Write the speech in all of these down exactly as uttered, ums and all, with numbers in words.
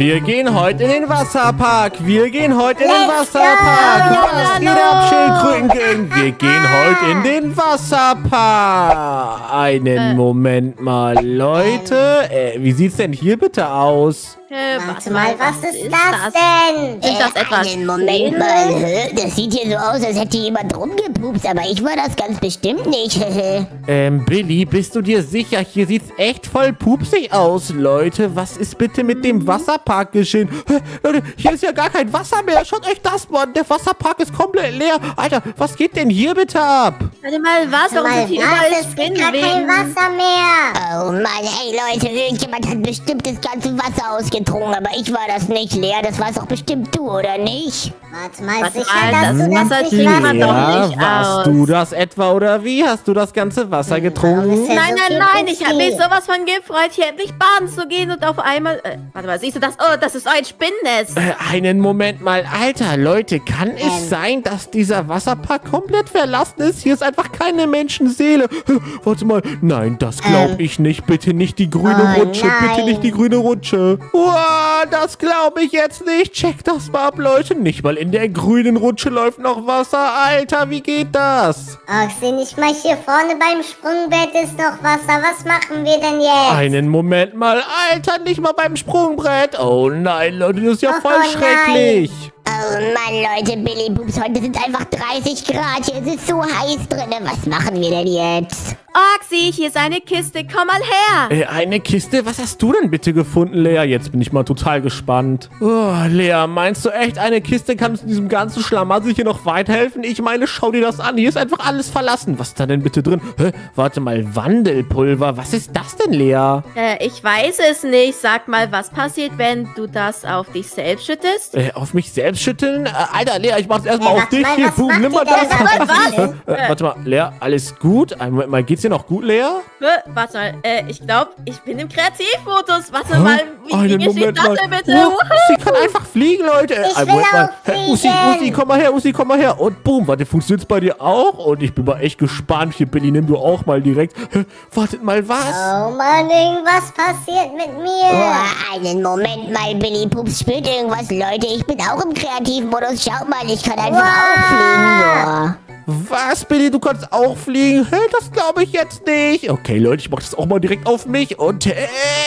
Wir gehen heute in den Wasserpark. Wir gehen heute in den Let's Wasserpark. go. Was geht ab, Schildkrötengang? Wir gehen heute in den Wasserpark. Einen Äh. Moment mal, Leute. Äh, wie sieht's denn hier bitte aus? Äh, Warte mal, was ist das denn? Sind das etwa Einen Moment mal, hä? Das sieht hier so aus, als hätte jemand rumgepupst, aber ich war das ganz bestimmt nicht. Ähm, Billy, bist du dir sicher? Hier sieht's echt voll pupsig aus, Leute. Was ist bitte mit dem Wasserpark geschehen? Hä, Leute, hier ist ja gar kein Wasser mehr. Schaut euch das mal an. Der Wasserpark ist komplett leer. Alter, was geht denn hier bitte ab? Warte mal, was? Warum sind hier überall Was? Es gibt gar kein Spinnenweben? Wasser mehr. Oh Mann, hey Leute, irgendjemand hat bestimmt das ganze Wasser ausgetrunken, aber ich war das nicht leer. Das warst doch bestimmt du, oder nicht? Warte mal, Warte sicher, mal, dass das du das Wasser nicht trinkt man weißt. doch Ja, nicht warst aus. du das etwa oder wie? Hast du das ganze Wasser getrunken? Warum ist Nein, so nein, viel nein, ich habe mich Pupsi? sowas von gefreut, hier endlich baden zu gehen und auf einmal... Äh, warte mal, siehst du das? Oh, das ist ein Spinnennest. Äh, einen Moment mal, Alter, Leute, kann es Ähm. sein, dass dieser Wasserpark komplett verlassen ist? Hier ist einfach keine Menschenseele. Äh, Warte mal, nein, das glaube Ähm. ich nicht. Bitte nicht die grüne Oh, Rutsche, bitte nein. nicht die grüne Rutsche. Wow, das glaube ich jetzt nicht. Check das mal ab, Leute. Nicht mal in der grünen Rutsche läuft noch Wasser. Alter, wie geht das? Ach, sieh nicht mal hier vorne beim Sprungbett ist noch Wasser. Was machen wir denn jetzt? Einen Moment mal, Alter, nicht mal beim Sprungbrett. Oh nein, Leute, das ist ja Oh, voll nein. schrecklich. Oh Mann, Leute, Billy Pups, heute sind einfach dreißig Grad. Hier ist es so heiß drin. Was machen wir denn jetzt? Oxy, hier ist eine Kiste, komm mal her. Äh, eine Kiste? Was hast du denn bitte gefunden, Lea? Jetzt bin ich mal total gespannt. Oh, Lea, meinst du echt, eine Kiste kann uns in diesem ganzen Schlamassel hier noch weiterhelfen? Ich meine, schau dir das an. Hier ist einfach alles verlassen. Was ist da denn bitte drin? Hä? Warte mal, Wandelpulver. Was ist das denn, Lea? Äh, ich weiß es nicht. Sag mal, was passiert, wenn du das auf dich selbst schüttest? Äh, auf mich selbst schütteln? Äh, Alter, Lea, ich mach's erstmal Ja, auf warte dich. mal, Hier, was boom, macht nimm mal ihr denn das. da? Was? Äh, warte mal, Lea, alles gut? Einen Moment mal, geht's dir noch gut, Lea? Äh, warte mal, äh, ich glaube, ich bin im Kreativmodus. Warte mal, wie, wie Einen geschieht Moment das mal. denn bitte? Oh, sie kann einfach fliegen, Leute. Ich Einen will Moment mal. auch Hä, Ussi, fliegen. Ussi, komm mal her, Ussi, komm mal her. Und boom, warte, funktioniert's bei dir auch? Und ich bin mal echt gespannt. Hier, Billy, nimm du auch mal direkt. Hä, wartet mal, was? Oh Mann, irgendwas passiert mit mir. Oh, einen Moment mal, Billy Pups, spürt irgendwas, Leute. Ich bin auch im Kreativmodus. Schaut mal, ich kann einfach Wow. auffliegen. Was, Billy, du kannst auch fliegen? Hä, das glaube ich jetzt nicht. Okay, Leute, ich mach das auch mal direkt auf mich. Und, äh,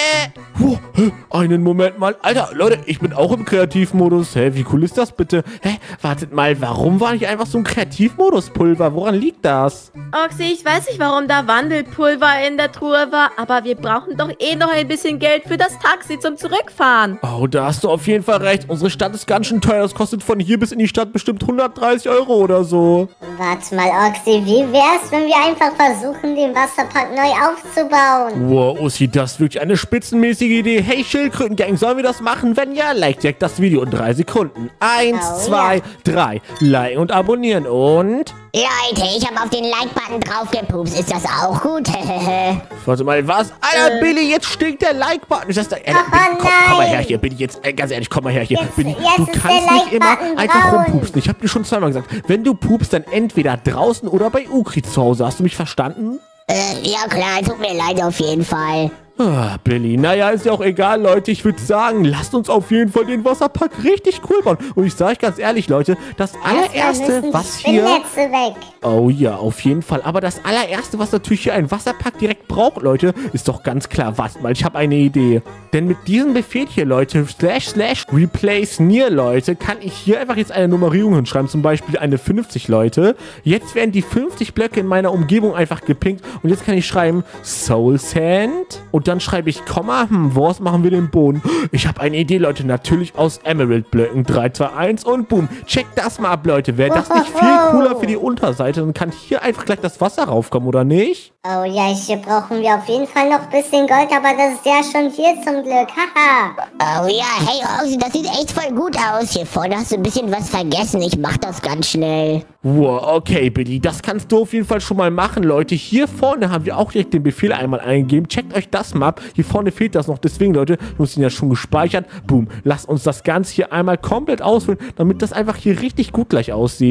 huh, hä, einen Moment mal. Alter, Leute, ich bin auch im Kreativmodus. Hä, wie cool ist das bitte? Hä, wartet mal, warum war nicht einfach so ein Kreativmodus-Pulver? Woran liegt das? Oxy, ich weiß nicht, warum da Wandelpulver in der Truhe war, aber wir brauchen doch eh noch ein bisschen Geld für das Taxi zum Zurückfahren. Oh, da hast du auf jeden Fall recht. Unsere Stadt ist ganz schön teuer. Das kostet von hier bis in die Stadt bestimmt hundertdreißig Euro oder so. Warte mal, Oxy, wie wär's, wenn wir einfach versuchen, den Wasserpark neu aufzubauen? Wow, Ussi, das ist wirklich eine spitzenmäßige Idee. Hey, Schildkrötengang, sollen wir das machen? Wenn ja, like direkt das Video in drei Sekunden. Eins, Oh, zwei, ja. drei. Liken und abonnieren und... Leute, ich habe auf den Like-Button draufgepupst. Ist das auch gut? Warte mal, was? Alter, Billy, jetzt stinkt der Like-Button. Ist das da? Äh, Oh, Billy, komm, komm mal nein. her hier, Billy, jetzt, äh, ganz ehrlich, komm mal her hier. Jetzt- Billy, jetzt du ist kannst der nicht immer Like-Button einfach braun. rumpupsen. Ich hab dir schon zweimal gesagt, wenn du pupst, dann entweder draußen oder bei Ukri zu Hause. Hast du mich verstanden? äh, ja klar, tut mir leid auf jeden Fall. Ah, Billy, naja, ist ja auch egal, Leute. Ich würde sagen, lasst uns auf jeden Fall den Wasserpark richtig cool bauen. Und ich sage euch ganz ehrlich, Leute, das allererste, Erstmal müssen was die hier... Spinnnetze weg. Oh ja, auf jeden Fall. Aber das allererste, was natürlich hier ein Wasserpark direkt braucht, Leute, ist doch ganz klar. Wartet mal, ich habe eine Idee. Denn mit diesem Befehl hier, Leute, slash slash replace near, Leute, kann ich hier einfach jetzt eine Nummerierung hinschreiben. Zum Beispiel eine fünfzig, Leute. Jetzt werden die fünfzig Blöcke in meiner Umgebung einfach gepinkt. Und jetzt kann ich schreiben Soul Sand. Und dann schreibe ich Komma. Hm, woraus machen wir den Boden? Ich habe eine Idee, Leute. Natürlich aus Emerald-Blöcken. drei, zwei, eins und boom. Checkt das mal ab, Leute. Wäre das nicht viel cooler für die Unterseite? Dann kann hier einfach gleich das Wasser raufkommen, oder nicht? Oh ja, hier brauchen wir auf jeden Fall noch ein bisschen Gold, aber das ist ja schon hier zum Glück. Haha. Oh ja, hey Roxy, das sieht echt voll gut aus. Hier vorne hast du ein bisschen was vergessen. Ich mach das ganz schnell. Wow, okay, Billy, das kannst du auf jeden Fall schon mal machen, Leute. Hier vorne haben wir auch direkt den Befehl einmal eingegeben. Checkt euch das mal ab. Hier vorne fehlt das noch. Deswegen, Leute, du hast ihn ja schon gespeichert. Boom, lasst uns das Ganze hier einmal komplett ausfüllen, damit das einfach hier richtig gut gleich aussieht.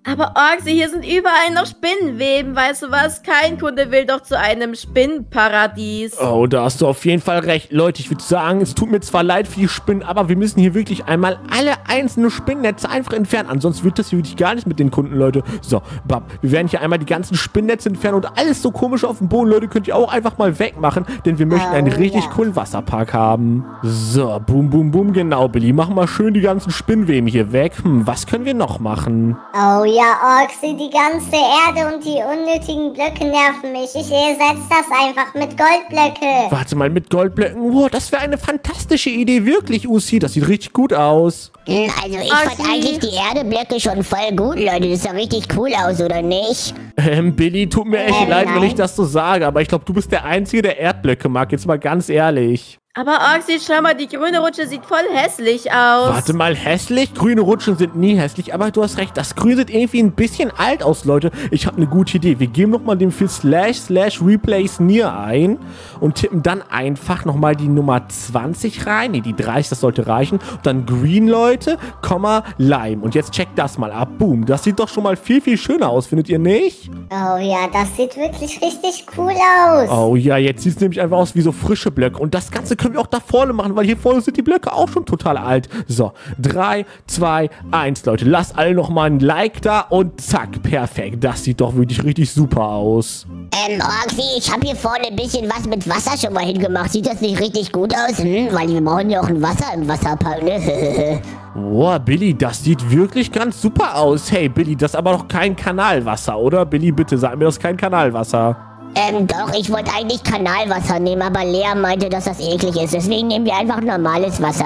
Aber Orksi, hier sind überall noch Spinnenweben. Weißt du was? Kein Kunde will doch zu einem Spinnenparadies. Oh, da hast du auf jeden Fall recht. Leute, ich würde sagen, es tut mir zwar leid für die Spinnen, aber wir müssen hier wirklich einmal alle einzelnen Spinnennetze einfach entfernen. Ansonsten wird das hier wirklich gar nicht mit den Kunden, Leute. So, bam. Wir werden hier einmal die ganzen Spinnennetze entfernen und alles so komisch auf dem Boden, Leute, könnt ihr auch einfach mal wegmachen, denn wir möchten einen Oh, richtig ja. coolen Wasserpark haben. So, boom, boom, boom, genau, Billy. Mach mal schön die ganzen Spinnweben hier weg. Hm, was können wir noch machen? Oh ja, Orksi, die ganze Erde und die unnötigen Blöcke nerven mich. Ich ersetze das einfach mit Goldblöcke. Warte mal, mit Goldblöcken. Wow, das wäre eine fantastische Idee, wirklich, Usi. Das sieht richtig gut aus. Hm, Also ich Orksi. fand eigentlich die Erdeblöcke schon voll gut, Leute. Das sah richtig cool aus, oder nicht? Ähm, Billy, tut mir echt Ähm, leid, wenn nein. ich das so sage, aber ich glaube, du bist der Einzige, der Erdblöcke mag. Jetzt mal ganz ehrlich. Aber Orksi, schau mal, die grüne Rutsche sieht voll hässlich aus. Warte mal, hässlich? Grüne Rutschen sind nie hässlich, aber du hast recht, das Grün sieht irgendwie ein bisschen alt aus, Leute. Ich habe eine gute Idee. Wir geben nochmal den für slash slash replace near ein und tippen dann einfach nochmal die Nummer zwanzig rein. Ne, die dreißig, das sollte reichen. Und dann Green, Leute, Komma, Lime. Und jetzt checkt das mal ab. Boom, das sieht doch schon mal viel, viel schöner aus, findet ihr nicht? Oh ja, das sieht wirklich richtig cool aus. Oh ja, jetzt sieht es nämlich einfach aus wie so frische Blöcke. Und das Ganze können wir auch da vorne machen, weil hier vorne sind die Blöcke auch schon total alt. So, drei, zwei, eins, Leute. Lasst alle nochmal ein Like da und zack, perfekt. Das sieht doch wirklich richtig super aus. Ähm, Orksi, ich habe hier vorne ein bisschen was mit Wasser schon mal hingemacht. Sieht das nicht richtig gut aus? Hm? Weil wir brauchen ja auch ein Wasser im Wasserpark, ne? Boah, Billy, das sieht wirklich ganz super aus. Hey, Billy, das ist aber doch kein Kanalwasser, oder? Billy, bitte sag mir, das ist kein Kanalwasser. Ähm, doch, ich wollte eigentlich Kanalwasser nehmen, aber Lea meinte, dass das eklig ist. Deswegen nehmen wir einfach normales Wasser.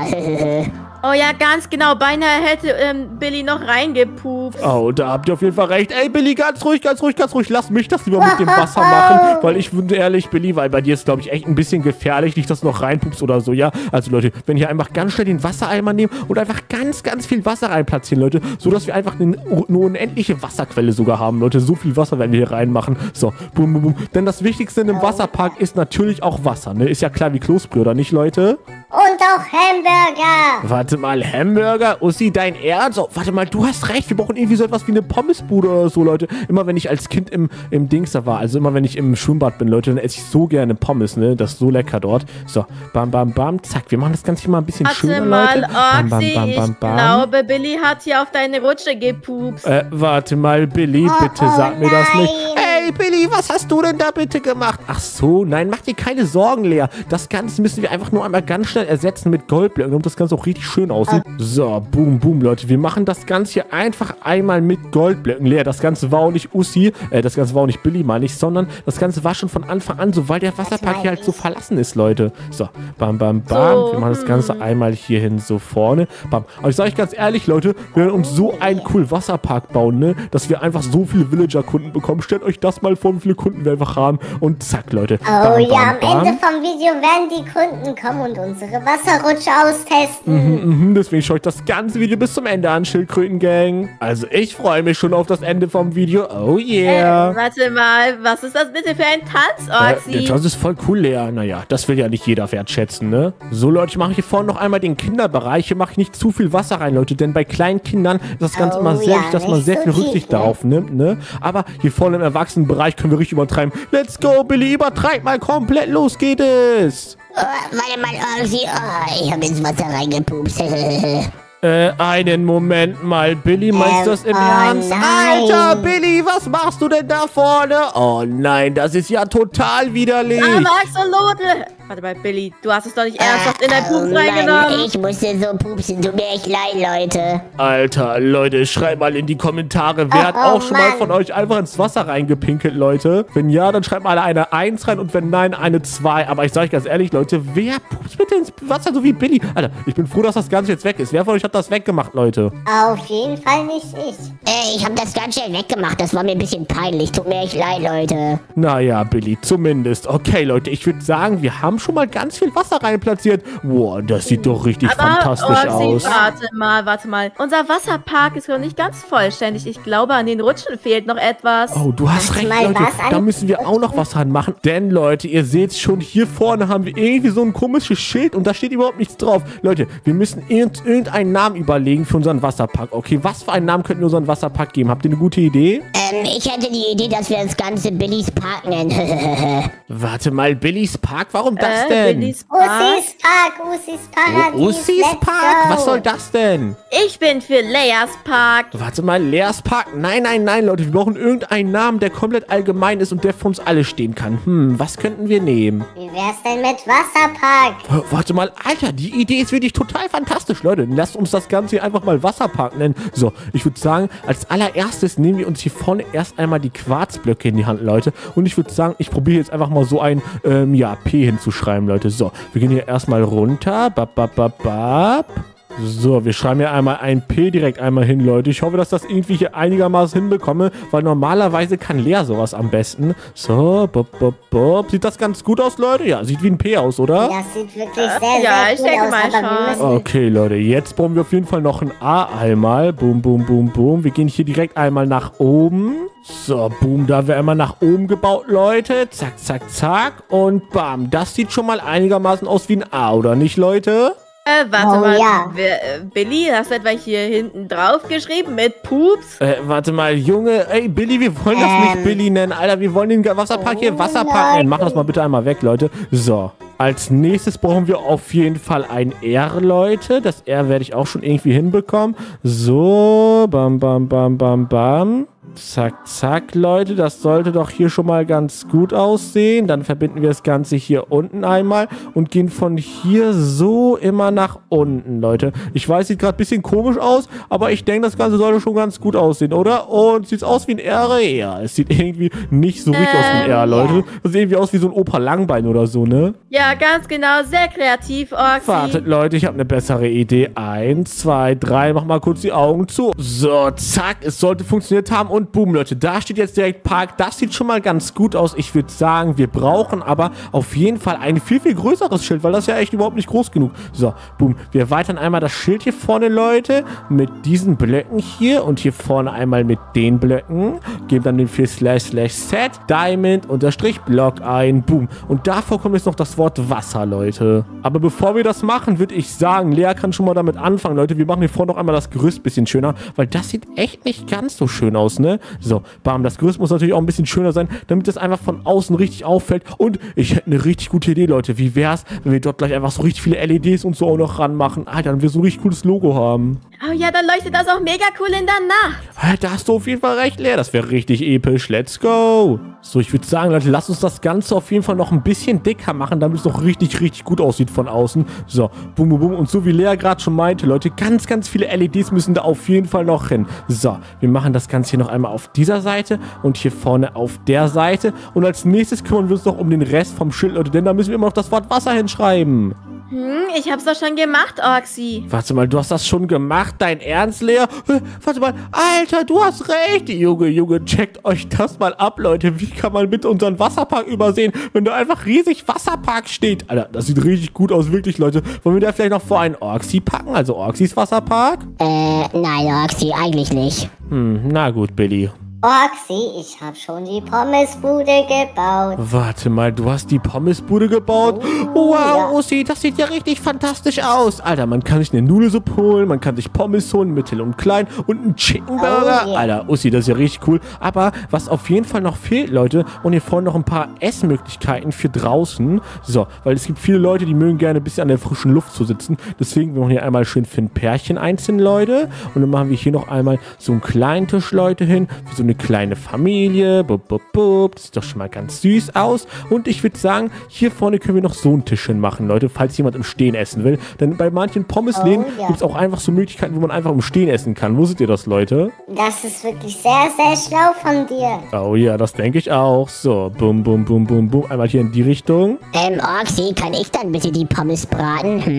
Oh ja, ganz genau. Beinahe hätte ähm, Billy noch reingepupt. Oh, da habt ihr auf jeden Fall recht. Ey, Billy, ganz ruhig, ganz ruhig, ganz ruhig. Lass mich das lieber mit dem Wasser machen, weil ich finde ehrlich, Billy, weil bei dir ist, glaube ich, echt ein bisschen gefährlich, nicht, dass du noch reinpupst oder so, ja? Also, Leute, wenn hier einfach ganz schnell den Wassereimer nehmen und einfach ganz, ganz viel Wasser reinplatzieren, Leute, sodass wir einfach eine, eine unendliche Wasserquelle sogar haben, Leute. So viel Wasser werden wir hier reinmachen. So, boom, boom, boom. Denn das Wichtigste in einem Wasserpark ist natürlich auch Wasser, ne? Ist ja klar wie Kloßbrühe, oder nicht, Leute? Und auch Hamburger. Warte mal, Hamburger? Ussi, dein Ernst? Oh, warte mal, du hast recht. Wir brauchen irgendwie so etwas wie eine Pommesbude oder so, Leute. Immer wenn ich als Kind im, im Dings da war, also immer wenn ich im Schwimmbad bin, Leute, dann esse ich so gerne Pommes, ne? Das ist so lecker dort. So, bam, bam, bam, zack. Wir machen das Ganze hier mal ein bisschen Warte schöner, mal, Leute. Bam, bam, Orksi, bam, bam, ich bam. glaube, Billy hat hier auf deine Rutsche gepupst. Äh, warte mal, Billy, Oh, bitte oh sag mir das nicht. nein. Hey, Billy, was hast du denn da bitte gemacht? Ach so, nein, mach dir keine Sorgen, Lea. Das Ganze müssen wir einfach nur einmal ganz schnell ersetzen mit Goldblöcken, damit das Ganze auch richtig schön aussieht. So, boom, boom, Leute. Wir machen das Ganze hier einfach einmal mit Goldblöcken, Lea. Das Ganze war auch nicht Ussi, äh, das Ganze war auch nicht Billy, meine ich, sondern das Ganze war schon von Anfang an so, weil der Wasserpark hier halt so verlassen ist, Leute. So, bam, bam, bam. So, wir machen das Ganze hm. einmal hierhin so vorne. Bam. Aber ich sage euch ganz ehrlich, Leute, wir werden uns so einen coolen Wasserpark bauen, ne, dass wir einfach so viele Villager-Kunden bekommen. Stellt euch das mal vor, wie viele Kunden wir einfach haben. Und zack, Leute. Oh Bam, ja, bam, am bam. Ende vom Video werden die Kunden kommen und unsere Wasserrutsche austesten. Mhm, deswegen schaue ich das ganze Video bis zum Ende an, Schildkrötengang. Also ich freue mich schon auf das Ende vom Video. Oh yeah. Äh, warte mal, was ist das bitte für ein Tanz, Äh, Orksi? der Tanz ist voll cool, Lea. Naja, das will ja nicht jeder wertschätzen, ne? So, Leute, ich mache hier vorne noch einmal den Kinderbereich. Hier mache ich nicht zu viel Wasser rein, Leute. Denn bei kleinen Kindern ist das Ganze Oh immer sehr ja, wichtig, dass man nicht sehr so viel tief, Rücksicht ne? darauf nimmt, ne? Aber hier vorne im Erwachsenenbereich können wir richtig übertreiben. Let's go, Billy, übertreib mal komplett. Los geht es. Oh, warte mal, Orksi. Oh, ich habe ins Wasser reingepupst. Äh, einen Moment mal, Billy, meinst du das im Ähm, oh Ernst? nein. Alter, Billy, was machst du denn da vorne? Oh nein, das ist ja total widerlich. Aber Axolotl! Warte mal, Billy, du hast es doch nicht ernsthaft in dein Oh Pups Mann, reingenommen. ich musste so pupsen. Tut mir echt leid, Leute. Alter, Leute, schreibt mal in die Kommentare, wer Oh, hat auch oh, schon mal Mann. von euch einfach ins Wasser reingepinkelt, Leute? Wenn ja, dann schreibt mal eine eins rein und wenn nein, eine zwei. Aber ich sage euch ganz ehrlich, Leute, wer pupst bitte ins Wasser so wie Billy? Alter, ich bin froh, dass das Ganze jetzt weg ist. Wer von euch hat das weggemacht, Leute? Auf jeden Fall nicht ich. Äh, ich habe das ganz schnell weggemacht. Das war mir ein bisschen peinlich. Tut mir echt leid, Leute. Naja, Billy, zumindest. Okay, Leute, ich würde sagen, wir haben schon mal ganz viel Wasser rein platziert. Boah, das sieht doch richtig Aber, fantastisch Orsi, aus. warte mal, warte mal. Unser Wasserpark ist noch nicht ganz vollständig. Ich glaube, an den Rutschen fehlt noch etwas. Oh, du hast recht, mal Leute. was an- Da müssen wir auch noch was dran machen. Denn, Leute, ihr seht schon, hier vorne haben wir irgendwie so ein komisches Schild und da steht überhaupt nichts drauf. Leute, wir müssen uns irgendeinen Namen überlegen für unseren Wasserpark. Okay, was für einen Namen könnten wir unseren Wasserpark geben? Habt ihr eine gute Idee? Ähm, ich hätte die Idee, dass wir das Ganze Billys Park nennen. Warte mal, Billys Park? Warum das Äh, denn? Billys Park? Ussis Park, Ussis Paradies. Ussis let's Park? go. Was soll das denn? Ich bin für Leas Park. Warte mal, Leas Park? Nein, nein, nein, Leute. Wir brauchen irgendeinen Namen, der komplett allgemein ist und der für uns alle stehen kann. Hm, was könnten wir nehmen? Wie wär's denn mit Wasserpark? W- Warte mal, Alter, die Idee ist wirklich total fantastisch, Leute. Lasst uns das Ganze hier einfach mal Wasserpark nennen. So, ich würde sagen, als allererstes nehmen wir uns hier vorne erst einmal die Quarzblöcke in die Hand, Leute. Und ich würde sagen, ich probiere jetzt einfach mal so ein, ähm, ja, P hinzuschreiben, Leute. So, wir gehen hier erstmal runter. Bap, bap, bap, bap. So, wir schreiben hier einmal ein P direkt einmal hin, Leute. Ich hoffe, dass das irgendwie hier einigermaßen hinbekomme, weil normalerweise kann Lea sowas am besten. So, bop, bop, bop. Sieht das ganz gut aus, Leute? Ja, sieht wie ein P aus, oder? Das sieht wirklich sehr, Ja, sehr ich gut denke aus. mal aber wir schon. müssen Okay, Leute, jetzt brauchen wir auf jeden Fall noch ein A einmal. Boom, boom, boom, boom. Wir gehen hier direkt einmal nach oben. So, boom, da haben wir einmal nach oben gebaut, Leute. Zack, zack, zack. Und bam, das sieht schon mal einigermaßen aus wie ein A, oder nicht, Leute? Äh, warte Oh, mal. ja. Wer, äh, Billy, hast du etwa hier hinten drauf geschrieben mit Pups? Äh, warte mal, Junge. Ey, Billy, wir wollen das Ähm. nicht Billy nennen, Alter. Wir wollen den Wasserpark hier Oh, Wasserpark nennen. Mach nein. das mal bitte einmal weg, Leute. So. Als nächstes brauchen wir auf jeden Fall ein R, Leute. Das R werde ich auch schon irgendwie hinbekommen. So. Bam, bam, bam, bam, bam. Zack, zack, Leute. Das sollte doch hier schon mal ganz gut aussehen. Dann verbinden wir das Ganze hier unten einmal und gehen von hier so immer nach unten, Leute. Ich weiß, sieht gerade ein bisschen komisch aus, aber ich denke, das Ganze sollte schon ganz gut aussehen, oder? Und sieht aus wie ein R? Ja, es sieht irgendwie nicht so richtig aus wie ein R, Ähm, Leute. Das sieht irgendwie aus wie so ein Opa Langbein oder so, ne? Ja, ganz genau. Sehr kreativ, Orsi. Wartet, Leute, ich habe eine bessere Idee. Eins, zwei, drei, mach mal kurz die Augen zu. So, zack, es sollte funktioniert haben und boom, Leute, da steht jetzt direkt Park. Das sieht schon mal ganz gut aus. Ich würde sagen, wir brauchen aber auf jeden Fall ein viel, viel größeres Schild, weil das ist ja echt überhaupt nicht groß genug. So, boom, wir erweitern einmal das Schild hier vorne, Leute, mit diesen Blöcken hier und hier vorne einmal mit den Blöcken. Geben dann den vier slash slash set Diamond unterstrich Block ein. Boom. Und davor kommt jetzt noch das Wort Wasser, Leute. Aber bevor wir das machen, würde ich sagen, Lea kann schon mal damit anfangen, Leute. Wir machen hier vorne noch einmal das Gerüst ein bisschen schöner, weil das sieht echt nicht ganz so schön aus, ne? So, bam, das Gerüst muss natürlich auch ein bisschen schöner sein, damit das einfach von außen richtig auffällt. Und ich hätte eine richtig gute Idee, Leute. Wie wär's, wenn wir dort gleich einfach so richtig viele L E Ds und so auch noch ranmachen? Alter, dann wir so ein richtig cooles Logo haben. Oh ja, dann leuchtet das auch mega cool in der Nacht. Alter, da hast du auf jeden Fall recht, Lea. Das wäre richtig episch. Let's go. So, ich würde sagen, Leute, lasst uns das Ganze auf jeden Fall noch ein bisschen dicker machen, damit es noch richtig, richtig gut aussieht von außen. So, bum, bum, bum. Und so wie Lea gerade schon meinte, Leute, ganz, ganz viele L E Ds müssen da auf jeden Fall noch hin. So, wir machen das Ganze hier noch einmal auf dieser Seite und hier vorne auf der Seite. Und als nächstes kümmern wir uns noch um den Rest vom Schild, Leute, denn da müssen wir immer noch das Wort Wasser hinschreiben. Hm, ich hab's doch schon gemacht, Orsi. Warte mal, du hast das schon gemacht? Dein Ernst, Lea? Äh, Warte mal, Alter, du hast recht. Junge, Junge, checkt euch das mal ab, Leute. Wie kann man bitte unseren Wasserpark übersehen, wenn da einfach riesig Wasserpark steht? Alter, das sieht richtig gut aus, wirklich, Leute. Wollen wir da vielleicht noch vor einen Orksi packen? Also Orksis Wasserpark? Äh, nein, Oxy, eigentlich nicht. Hm, na gut, Billy. Orksi, ich habe schon die Pommesbude gebaut. Warte mal, du hast die Pommesbude gebaut? Oh, Wow, ja. Ossi, das sieht ja richtig fantastisch aus. Alter, man kann sich eine Nudelsuppe holen, man kann sich Pommes holen, mittel und klein und einen Chicken Burger. Oh, yeah. Alter, Ossi, das ist ja richtig cool. Aber was auf jeden Fall noch fehlt, Leute, und hier vorne noch ein paar Essmöglichkeiten für draußen. So, weil es gibt viele Leute, die mögen gerne ein bisschen an der frischen Luft zu sitzen. Deswegen, wir machen hier einmal schön für ein Pärchen einzeln, Leute. Und dann machen wir hier noch einmal so einen kleinen Tisch, Leute, hin, für so eine kleine Familie. Bup, bup, bup. Das sieht doch schon mal ganz süß aus. Und ich würde sagen, hier vorne können wir noch so einen Tisch hinmachen, Leute, falls jemand im Stehen essen will. Denn bei manchen Pommesläden Oh, ja. gibt es auch einfach so Möglichkeiten, wo man einfach im Stehen essen kann. Wusstet ihr das, Leute? Das ist wirklich sehr, sehr schlau von dir. Oh ja, das denke ich auch. So, bum, bum, bum, bum, bum. Einmal hier in die Richtung. Ähm, Oxy, kann ich dann bitte die Pommes braten, hm?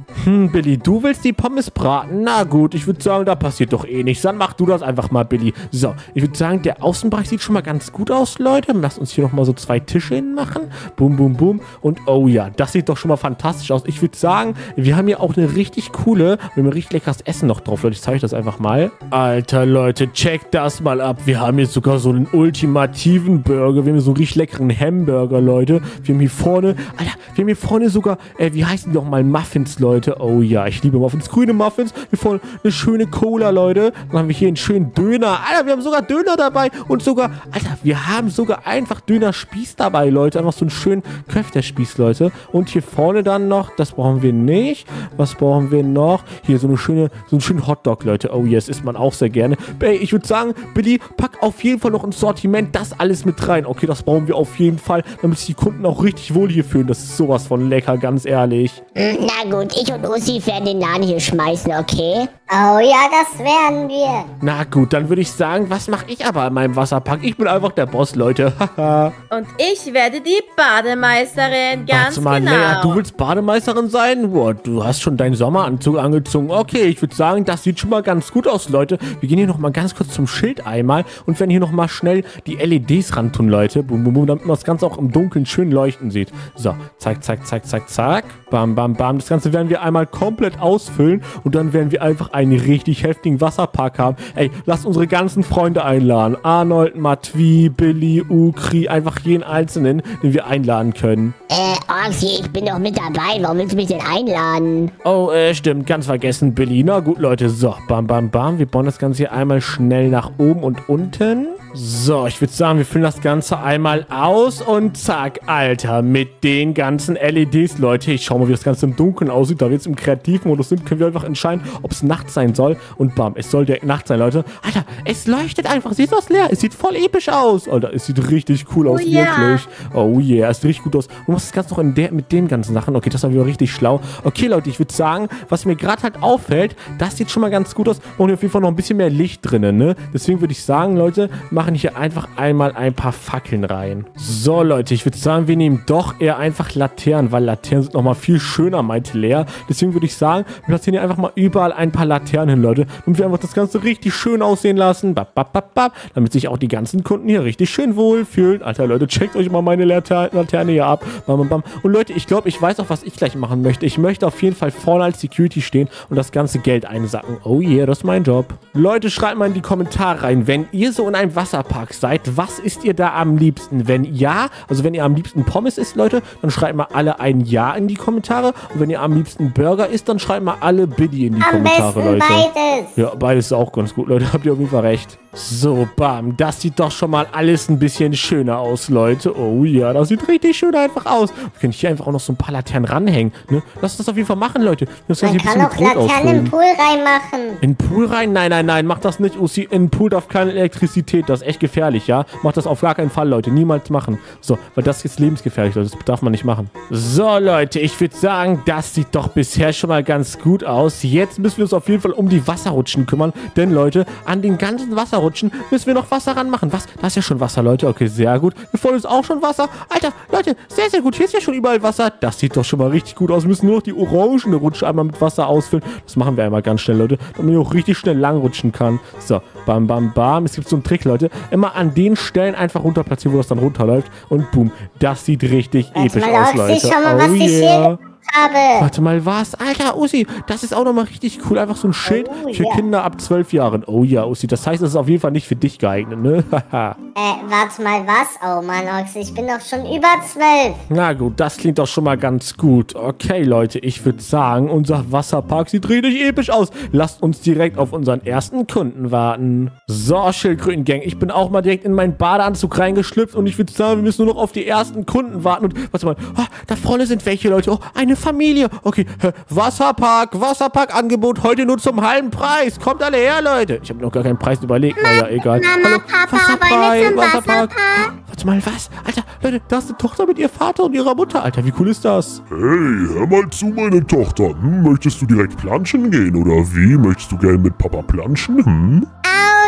Hm, Billy, du willst die Pommes braten? Na gut, ich würde sagen, da passiert doch eh nichts. Dann mach du das einfach mal, Billy. So, ich würde sagen, der Außenbereich sieht schon mal ganz gut aus, Leute. Lasst uns hier nochmal so zwei Tische hinmachen. Boom, boom, boom. Und oh ja, das sieht doch schon mal fantastisch aus. Ich würde sagen, wir haben hier auch eine richtig coole, wir haben ein richtig leckeres Essen noch drauf, Leute. Ich zeige euch das einfach mal. Alter, Leute, checkt das mal ab. Wir haben hier sogar so einen ultimativen Burger. Wir haben hier so einen richtig leckeren Hamburger, Leute. Wir haben hier vorne, Alter, wir haben hier vorne sogar, äh, wie heißen die nochmal? Muffins, Leute. Oh ja, ich liebe Muffins. Grüne Muffins. Hier vorne eine schöne Cola, Leute. Dann haben wir hier einen schönen Döner. Alter, wir haben sogar Döner dabei. Und sogar, Alter, wir haben sogar einfach Dönerspieß dabei, Leute. Einfach so einen schönen Köfterspieß, Leute. Und hier vorne dann noch, das brauchen wir nicht. Was brauchen wir noch? Hier so eine schöne, so einen schönen Hotdog, Leute. Oh yes, isst man auch sehr gerne. Ey, ich würde sagen, Billy, pack auf jeden Fall noch ins Sortiment das alles mit rein. Okay, das brauchen wir auf jeden Fall, damit sich die Kunden auch richtig wohl hier fühlen. Das ist sowas von lecker, ganz ehrlich. Na gut, ich und Ussi werden den Laden hier schmeißen, okay? Oh ja, das werden wir. Na gut, dann würde ich sagen, was mache ich aber in meinem Wasserpark? Ich bin einfach der Boss, Leute. Haha. Und ich werde die Bademeisterin, ganz Warte mal, genau. Lea, du willst Bademeisterin sein? Boah, du hast schon deinen Sommeranzug angezogen. Okay, ich würde sagen, das sieht schon mal ganz gut aus, Leute. Wir gehen hier nochmal ganz kurz zum Schild einmal und werden hier nochmal schnell die L E Ds ran tun, Leute. Bum, bum, bum, damit man das Ganze auch im Dunkeln schön leuchten sieht. So, zack, zack, zack, zack, zack. Bam, bam, bam. Das Ganze werden wir einmal komplett ausfüllen und dann werden wir einfach einen richtig heftigen Wasserpark haben. Ey, lasst unsere ganzen Freunde einladen. Arnold, Matwi, Billy, Ukri, einfach jeden Einzelnen, den wir einladen können. Äh, Oxy, ich bin doch mit dabei. Warum willst du mich denn einladen? Oh, äh, stimmt. Ganz vergessen, Billy. Na gut, Leute. So, bam, bam, bam. Wir bauen das Ganze hier einmal schnell nach oben und unten. So, ich würde sagen, wir füllen das Ganze einmal aus und zack, Alter, mit den ganzen L E Ds, Leute. Ich schau mal, wie das Ganze im Dunkeln aussieht. Da wir jetzt im Kreativmodus sind, können wir einfach entscheiden, ob es Nacht sein soll. Und bam, es soll direkt Nacht sein, Leute. Alter, es leuchtet einfach. Siehst du das, Lea? Es sieht voll episch aus. Alter, es sieht richtig cool aus, Oh ja. wirklich. Oh yeah, es sieht richtig gut aus. Du machst das Ganze noch in der, mit den ganzen Sachen. Okay, das war wieder richtig schlau. Okay, Leute, ich würde sagen, was mir gerade halt auffällt, das sieht schon mal ganz gut aus. Wir brauchen hier auf jeden Fall noch ein bisschen mehr Licht drinnen, ne? Deswegen würde ich sagen, Leute, machen hier einfach einmal ein paar Fackeln rein. So, Leute, ich würde sagen, wir nehmen doch eher einfach Laternen, weil Laternen sind nochmal viel schöner, meinte Lea. Deswegen würde ich sagen, wir platzieren hier einfach mal überall ein paar Laternen hin, Leute. Und wir einfach das Ganze richtig schön aussehen lassen. Bap, bap, bap, bap, damit sich auch die ganzen Kunden hier richtig schön wohlfühlen. Alter, Leute, checkt euch mal meine Later Laterne hier ab. Bam, bam, bam. Und Leute, ich glaube, ich weiß auch, was ich gleich machen möchte. Ich möchte auf jeden Fall vorne als Security stehen und das ganze Geld einsacken. Oh yeah, das ist mein Job. Leute, schreibt mal in die Kommentare rein, wenn ihr so in einem Wasserpark seid, was isst ihr da am liebsten? Wenn ja, also wenn ihr am liebsten Pommes isst, Leute, dann schreibt mal alle ein Ja in die Kommentare. Und wenn ihr am liebsten Burger isst, dann schreibt mal alle Biddy in die Am Kommentare, besten Leute. beides. Ja, beides ist auch ganz gut, Leute. Habt ihr auf jeden Fall recht. So, bam. Das sieht doch schon mal alles ein bisschen schöner aus, Leute. Oh ja, das sieht richtig schön einfach aus. Wir können hier einfach auch noch so ein paar Laternen ranhängen, ne? Lass uns das auf jeden Fall machen, Leute. Das Man kann auch Laternen im Pool reinmachen. In den Pool rein? Nein, nein, nein. Macht das nicht, Ussi. In den Pool darf keine Elektrizität. Das ist echt gefährlich, ja? Macht das auf gar keinen Fall, Leute. Niemals machen. So, weil das ist lebensgefährlich, Leute. Das darf man nicht machen. So, Leute. Ich würde sagen, das sieht doch bisher schon mal ganz gut aus. Jetzt müssen wir uns auf jeden Fall um die Wasserrutschen kümmern. Denn, Leute, an den ganzen Wasserrutschen müssen wir noch Wasser ranmachen. Was? Da ist ja schon Wasser, Leute. Okay, sehr gut. Hier vorne ist auch schon Wasser. Alter, Leute, sehr, sehr gut. Hier ist ja schon überall Wasser. Das sieht doch schon mal richtig gut aus. Wir müssen nur noch die orangene Rutsche einmal mit Wasser ausfüllen. Das machen wir einmal ganz schnell, Leute. Damit man auch richtig schnell langrutschen kann. So, bam, bam, bam. Es gibt so einen Trick, Leute. Immer an den Stellen einfach runter platzieren, wo das dann runterläuft. Und boom. Das sieht richtig Warte episch mal, aus, Oxy, Leute. schau mal, Oh was ich hier yeah. habe. Warte mal, was? Alter, Ussi, das ist auch nochmal richtig cool. Einfach so ein Schild Oh, für ja. Kinder ab zwölf Jahren. Oh ja, Ussi, das heißt, das ist auf jeden Fall nicht für dich geeignet, ne? Haha. Äh, warte mal, was? Oh Mann, Oxy, ich bin doch schon über zwölf. Na gut, das klingt doch schon mal ganz gut. Okay, Leute, ich würde sagen, unser Wasserpark sieht richtig episch aus. Lasst uns direkt auf unseren ersten Kunden warten. So, Schildkröten-Gang, ich bin auch mal direkt in meinen Badeanzug reingeschlüpft und ich würde sagen, wir müssen nur noch auf die ersten Kunden warten. Und warte mal, oh, da vorne sind welche, Leute. Oh, eine Familie. Okay, äh, Wasserpark, Wasserpark-Angebot heute nur zum halben Preis. Kommt alle her, Leute. Ich habe noch gar keinen Preis überlegt. Naja, egal. Mama, Hallo, Papa, wollen wir zum Wasserpark? Warte mal, was? Alter, Leute, da ist eine Tochter mit ihr Vater und ihrer Mutter. Alter, wie cool ist das? Hey, hör mal zu, meine Tochter. Hm, möchtest du direkt planschen gehen oder wie? Möchtest du gerne mit Papa planschen? Hm? Oh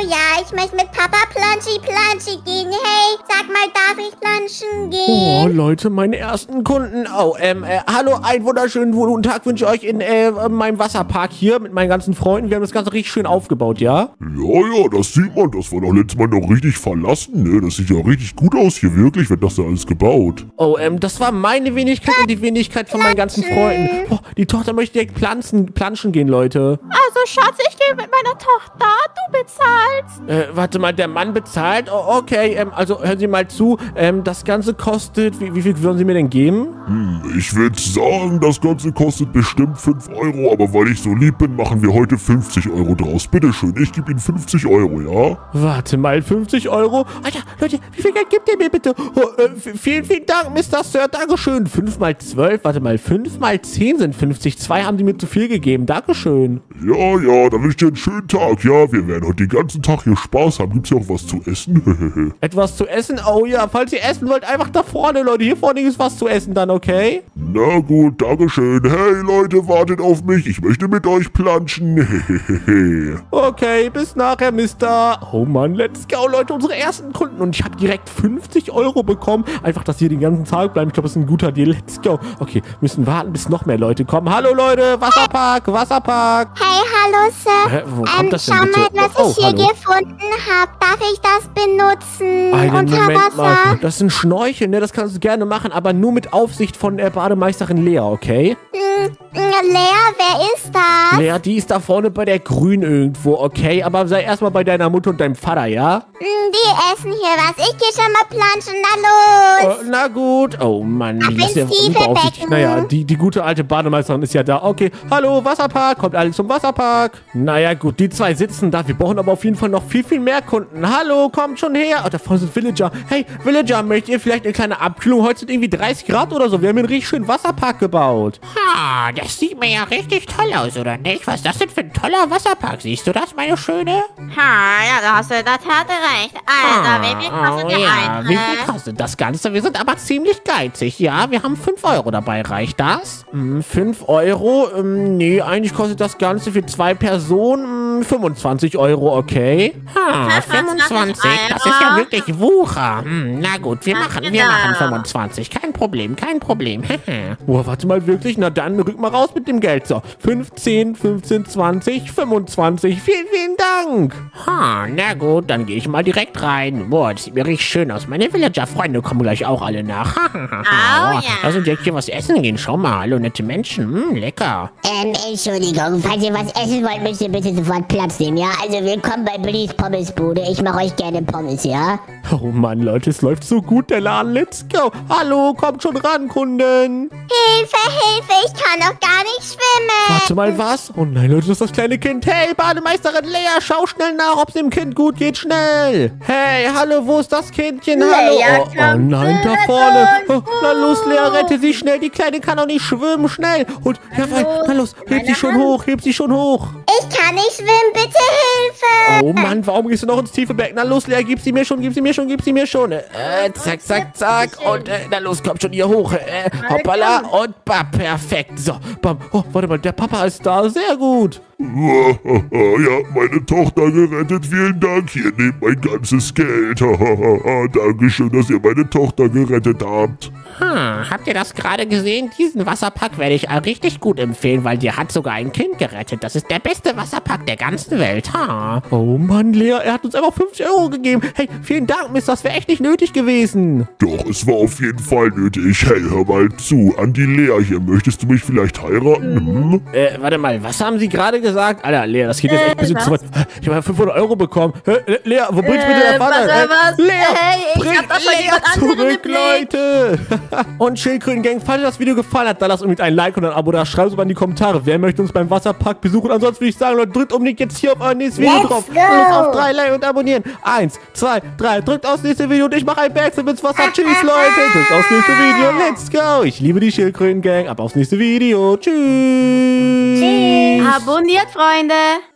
ja, ich möchte mit Papa Planschi Planschi gehen. Hey, sag mal, darf ich planschen Oh, gehen? Leute, meine ersten Kunden. Oh, ähm, äh, hallo, einen wunderschönen guten Tag wünsche ich euch in äh, meinem Wasserpark hier mit meinen ganzen Freunden. Wir haben das Ganze richtig schön aufgebaut, ja? Ja, ja, das sieht man. Das war doch letztes Mal noch richtig verlassen, ne? Das sieht ja richtig gut aus hier, wirklich, wird das da alles gebaut. Oh, ähm, das war meine Wenigkeit und die Wenigkeit von meinen ganzen Freunden. Oh, die Tochter möchte direkt planschen, planschen gehen, Leute. Also, Schatz, ich gehe mit meiner Tochter. Du bezahlst. Äh, warte mal, der Mann bezahlt? Oh, okay, ähm, also hören Sie mal zu. Ähm, das Ganze kostet, wie, wie viel würden Sie mir denn geben? Hm, ich würde sagen, das Ganze kostet bestimmt fünf Euro, aber weil ich so lieb bin, machen wir heute fünfzig Euro draus. Bitteschön, ich gebe Ihnen fünfzig Euro, ja? Warte mal, fünfzig Euro? Alter, Leute, wie viel Geld gibt ihr mir bitte? Oh, äh, vielen, vielen Dank, Mister Sir, Dankeschön. fünf mal zwölf, warte mal, fünf mal zehn sind fünfzig. zwei haben die mir zu viel gegeben, Dankeschön. Ja, ja, dann wünsche ich dir einen schönen Tag. Ja, wir werden heute den ganzen Tag hier Spaß haben. Gibt's hier auch was zu essen? Etwas zu essen? Oh ja, falls ihr essen wollt, einfach da vorne, Leute. Hier vorne ist was zu essen dann, okay? Na gut, dankeschön. Hey Leute, wartet auf mich. Ich möchte mit euch planschen. Okay, bis nachher, Mister. Oh Mann, let's go, Leute, unsere ersten Kunden. Und ich habe direkt fünfzig Euro bekommen. Einfach, dass sie den ganzen Tag bleiben. Ich glaube, das ist ein guter Deal. Let's go. Okay, müssen warten, bis noch mehr Leute kommen. Hallo, Leute, Wasserpark, Wasserpark. Hey, hallo, Sir. Hä, wo kommt ähm, das denn schau bitte? mal, was Oh, ich hier hallo. gefunden habe. Darf ich das benutzen? Einen Unter Moment mal. Wasser? Das ist ein Schnorchel, ne? Das kannst du gerne machen, aber nur mit Aufsicht von der Bademeisterin Lea, okay? Hm, Lea, wer ist das? Lea, die ist da vorne bei der Grün irgendwo, okay? Aber sei erstmal bei deiner Mutter und deinem Vater, ja? Hm, die essen hier was. Ich gehe schon mal planschen. Na los. Oh, na gut. Oh Mann, Ach, das ist ja ein Zwiebelbecken. super aufsichtig. Naja, die, die gute alte Bademeisterin ist ja da. Okay, hallo, Wasserpark. Kommt alle zum Wasserpark. Naja, gut, die zwei sitzen da. Wir brauchen aber auf jeden Fall noch viel, viel mehr Kunden. Hallo, kommt schon her. Oh, da vorne sind Villager. Hey, Villager, möchtet ihr vielleicht eine kleine Abkühlung? Heute sind irgendwie dreißig Grad oder so. Wir haben hier einen richtig schönen Wasserpark gebaut. Ah, das sieht mir ja richtig toll aus, oder nicht? Was ist das denn für ein toller Wasserpark? Siehst du das, meine Schöne? Ha, ja, da hast du in der Tat recht. Also, wie viel kostet oh, der ja. Eintritt? Wie viel kostet das Ganze? Wir sind aber ziemlich geizig, ja? Wir haben fünf Euro dabei. Reicht das? Hm, fünf Euro? Ähm, nee, eigentlich kostet das Ganze für zwei Personen hm, fünfundzwanzig Euro, okay? Ha, fünfundzwanzig fünfundzwanzig. Das ist ja Euro. wirklich Wucher. Hm, na gut, wir machen, wir genau. machen fünfundzwanzig. Kein Problem, kein Problem. Boah, warte mal, wirklich? Na dann, rück mal raus mit dem Geld. So, fünfzehn, fünfzehn, zwanzig, fünfundzwanzig. Vielen, vielen Dank. Ha, na gut, dann gehe ich mal direkt rein. Boah, das sieht mir richtig schön aus. Meine Villager-Freunde kommen gleich auch alle nach. Oh, ja. Lass uns direkt hier was essen gehen. Schau mal, hallo nette Menschen. Hm, lecker. Ähm, Entschuldigung, falls ihr was essen wollt, müsst ihr bitte sofort Platz nehmen, ja? Also willkommen bei Billy's Pommesbude. Ich mache euch gerne Pommes, ja? Oh Mann, Leute, es läuft so gut, der Laden. Let's go. Hallo, kommt schon ran, Kunden. Hilfe, Hilfe, ich kann doch gar nicht schwimmen. Warte mal, was? Oh nein, Leute, das ist das kleine Kind. Hey, Bademeisterin Lea, schau schnell nach, ob es dem Kind gut geht. Schnell. Hey, hallo, wo ist das Kindchen? Hallo. Lea, Oh, oh komm nein, da zu vorne. Oh, uns. na los, Lea, rette sie schnell. Die Kleine kann doch nicht schwimmen. Schnell. Und, jawohl, na los, heb sie schon hoch, heb sie schon hoch. Ich kann nicht schwimmen, bitte Hilfe. Oh Mann, warum gehst du noch ins tiefe Becken? Na los, Lea, gib sie mir schon, gib sie mir schon, gib sie mir schon. Äh, zack, zack, zack. Und, äh, na los, komm schon hier hoch. Äh, hoppala. Und, bam, perfekt. So, bam. Oh, warte mal, der Papa ist da. Sehr gut. Ja, meine Tochter gerettet. Vielen Dank. Hier nehmt mein ganzes Geld. Dankeschön, dass ihr meine Tochter gerettet habt. Hm, habt ihr das gerade gesehen? Diesen Wasserpark werde ich richtig gut empfehlen, weil der hat sogar ein Kind gerettet. Das ist der beste Wasserpark der ganzen Welt. Ha? Oh Mann, Lea, er hat uns einfach fünfzig Euro gegeben. Hey, vielen Dank, Miss, das wäre echt nicht nötig gewesen. Doch, es war auf jeden Fall nötig. Hey, hör mal zu. An die Lea hier. Möchtest du mich vielleicht heiraten? Hm? Äh, warte mal, was haben Sie gerade gesagt? Alter, Lea, das geht jetzt echt ein bisschen was? zu weit. Ich habe fünfhundert Euro bekommen. Hä, Le- Lea, wo bringst du bitte der Äh, Vater? was, Äh, was? Lea, Hey, ich bring hab doch schon Lea jemand anderen zurück, im Blick. Leute. Und Schildkröten-Gang, falls dir das Video gefallen hat, dann lasst unbedingt ein Like und ein Abo da. Schreibt es mal in die Kommentare. Wer möchte uns beim Wasserpark besuchen? Ansonsten würde ich sagen, Leute, drückt unbedingt jetzt hier auf euer nächstes Video Let's drauf. go. Und auf drei Like und abonnieren. Eins, zwei, drei. Drückt aufs nächste Video und ich mache ein Backflip ins Wasser. Tschüss, Leute. Drückt aufs nächste Video. Let's go. Ich liebe die Schildkröten-Gang. Ab aufs nächste Video. Tschüss. Tschüss. Abonniert, Freunde.